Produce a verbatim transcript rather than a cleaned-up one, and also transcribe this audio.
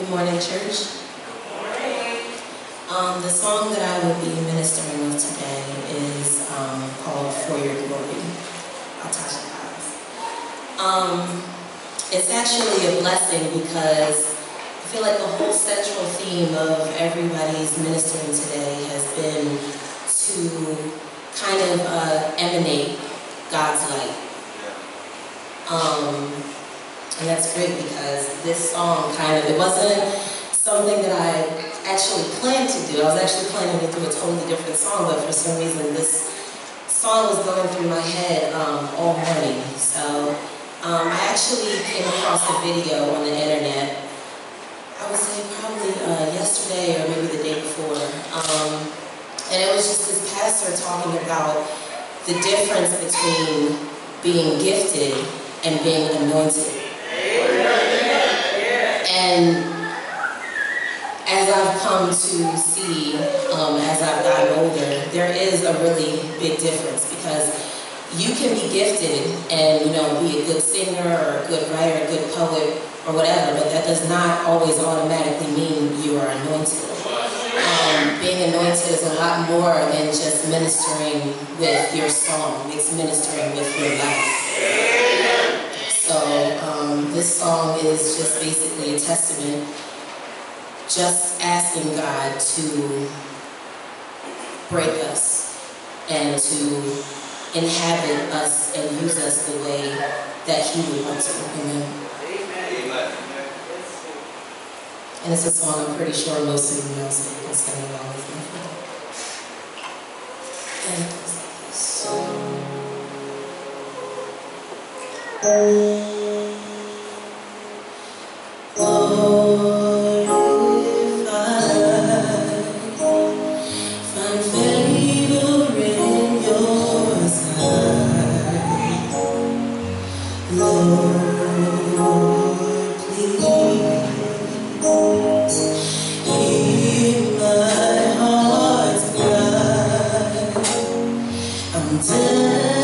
Good morning, church. Good morning. Um, the song that I will be ministering with today is um, called For Your Glory by Tasha, Cobbs. Um, it's actually a blessing because I feel like the whole central theme of everybody's ministering today has been to kind of uh, emanate God's light. Um, and that's great because this song kind of, it wasn't something that I actually planned to do. I was actually planning to do a totally different song, but for some reason this song was going through my head um, all morning. So um, I actually came across a video on the internet, I would say probably uh, yesterday or maybe the day before. Um, and it was just this pastor talking about the difference between being gifted and being anointed. And as I've come to see, um, as I've gotten older, there is a really big difference because you can be gifted and, you know, be a good singer or a good writer, a good poet or whatever, but that does not always automatically mean you are anointed. Um, being anointed is a lot more than just ministering with your song. It's ministering with your life. So um, this song is just basically a testament, just asking God to break us and to inhabit us and use us the way that He would want to. Amen. And it's a song I'm pretty sure most of you know, so you can sing along with me. And it goes like this. Lord, if I find favor in your sight, Lord, please hear my heart's cry. I'm dead.